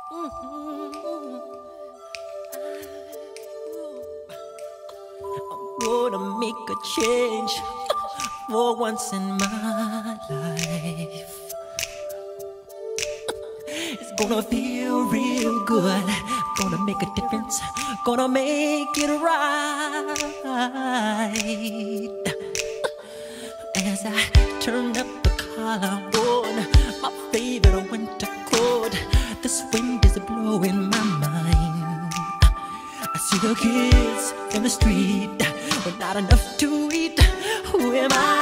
Gonna make a change for once in my life. It's gonna feel real good. Gonna make a difference. Gonna make it right. As I turn up the collar on my favorite winter coat, this wind is blowing my mind. I see the kids in the street with not enough to eat. Who am I